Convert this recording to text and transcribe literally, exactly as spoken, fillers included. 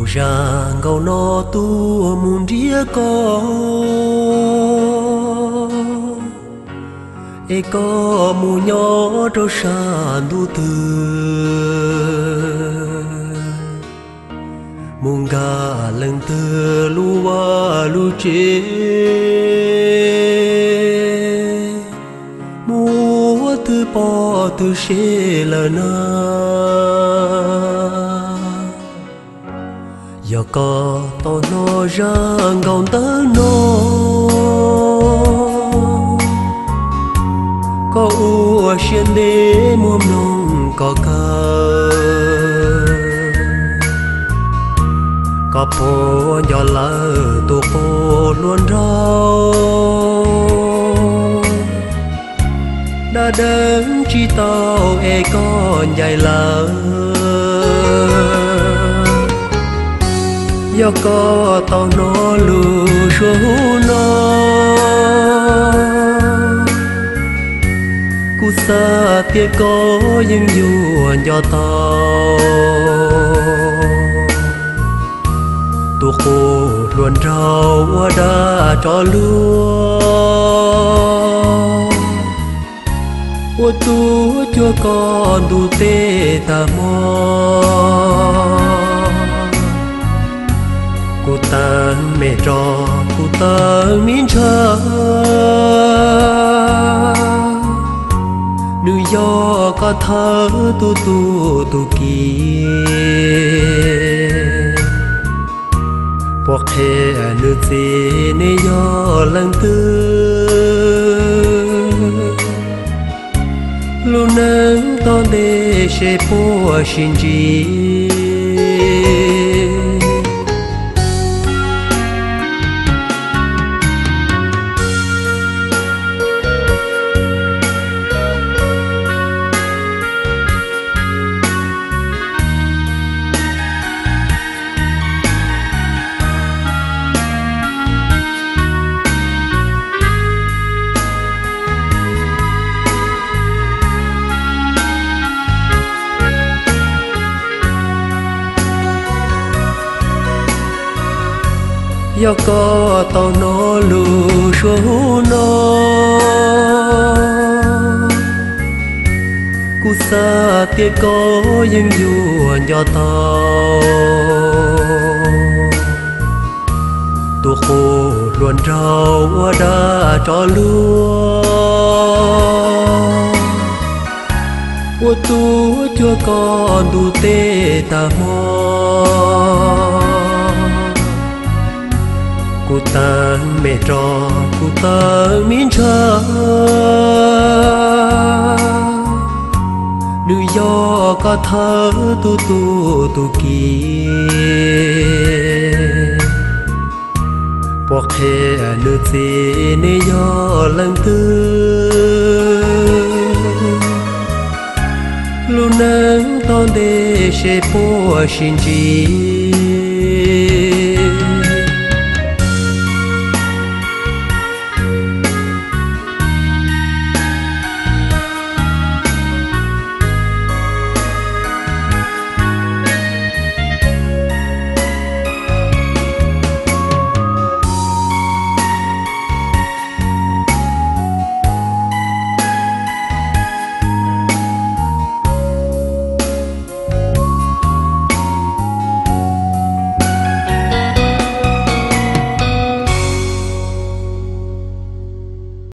ràng gầu nó tu mùn ria có e có mù nhỏ trâu sàn tu tư mùng gà lần tư lúa lúa chế mua tư bỏ tư xế là na giờ có to nó răng gồng tớ nó có ua xuyên đế muôn nông có cờ có phố nhỏ lỡ tụ phố luôn rau đã đến chi tao e con dài lỡ giờ có tao nó lù số nó cú xa tiếc có những dù nhỏ tao tu khô luôn rau qua đã cho lúa ô tu cho con tu tê ta mò cô tan mẹ trò cô tan miếng chờ nữ do có thơ tu tu tu kia hoặc hè nữ gì nê do lần tư lu nắng to để che po xin chi giờ có tao nó lù số nó cú xa tiếc có những dù nhỏ tao tu khô luôn rau qua đã cho lúa ô tu chưa con tu tê ta mò cô tan mẹ trò cô tan miếng chờ nữ do có thơ tu tu tu kia hoặc hè nữ gì nê do lần tư lu nắng to để che po xin chi